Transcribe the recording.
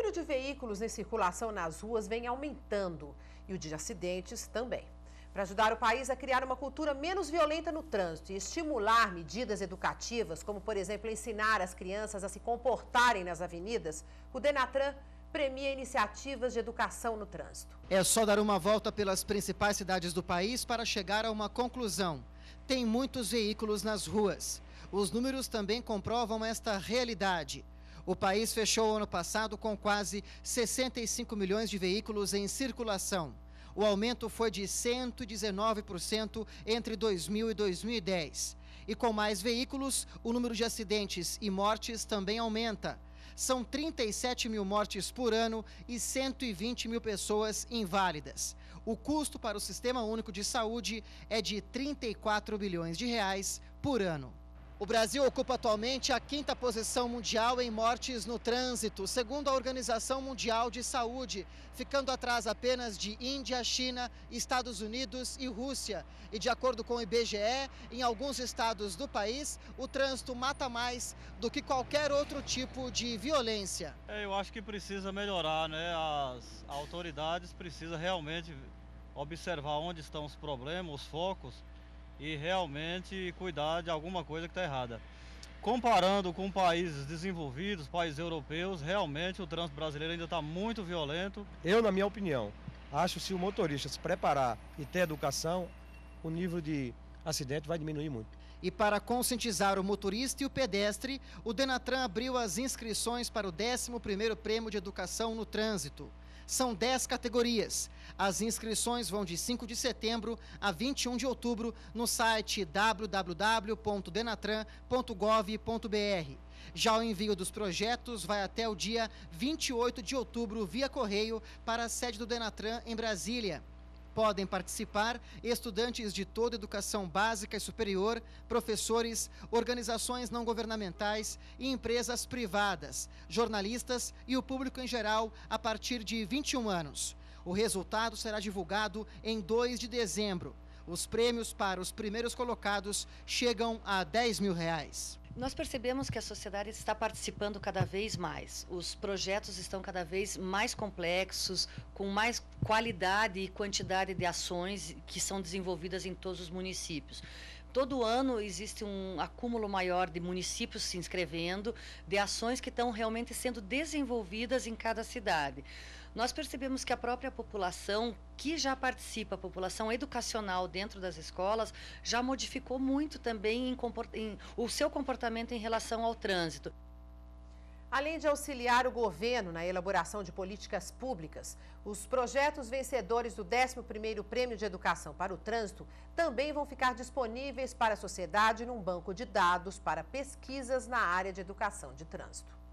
número de veículos em circulação nas ruas vem aumentando e o de acidentes também. Para ajudar o país a criar uma cultura menos violenta no trânsito e estimular medidas educativas, como, por exemplo, ensinar as crianças a se comportarem nas avenidas, o Denatran premia iniciativas de educação no trânsito. É só dar uma volta pelas principais cidades do país para chegar a uma conclusão. Tem muitos veículos nas ruas. Os números também comprovam esta realidade. O país fechou o ano passado com quase 65 milhões de veículos em circulação. O aumento foi de 119% entre 2000 e 2010. E com mais veículos, o número de acidentes e mortes também aumenta. São 37 mil mortes por ano e 120 mil pessoas inválidas. O custo para o Sistema Único de Saúde é de 34 bilhões de reais por ano. O Brasil ocupa atualmente a 5ª posição mundial em mortes no trânsito, segundo a Organização Mundial de Saúde, ficando atrás apenas de Índia, China, Estados Unidos e Rússia. E de acordo com o IBGE, em alguns estados do país, o trânsito mata mais do que qualquer outro tipo de violência. Eu acho que precisa melhorar, né? As autoridades precisam realmente observar onde estão os problemas, os focos, e realmente cuidar de alguma coisa que está errada. Comparando com países desenvolvidos, países europeus, realmente o trânsito brasileiro ainda está muito violento. Eu, na minha opinião, acho que se o motorista se preparar e ter educação, o nível de acidente vai diminuir muito. E para conscientizar o motorista e o pedestre, o Denatran abriu as inscrições para o 11º Prêmio de Educação no Trânsito. São 10 categorias. As inscrições vão de 5 de setembro a 21 de outubro no site www.denatran.gov.br. Já o envio dos projetos vai até o dia 28 de outubro via correio para a sede do Denatran em Brasília. Podem participar estudantes de toda a educação básica e superior, professores, organizações não governamentais e empresas privadas, jornalistas e o público em geral a partir de 21 anos. O resultado será divulgado em 2 de dezembro. Os prêmios para os primeiros colocados chegam a R$10 mil. Nós percebemos que a sociedade está participando cada vez mais. Os projetos estão cada vez mais complexos, com mais qualidade e quantidade de ações que são desenvolvidas em todos os municípios. Todo ano existe um acúmulo maior de municípios se inscrevendo, de ações que estão realmente sendo desenvolvidas em cada cidade. Nós percebemos que a própria população que já participa, a população educacional dentro das escolas, já modificou muito também o seu comportamento em relação ao trânsito. Além de auxiliar o governo na elaboração de políticas públicas, os projetos vencedores do 11º Prêmio de Educação para o Trânsito também vão ficar disponíveis para a sociedade num banco de dados para pesquisas na área de educação de trânsito.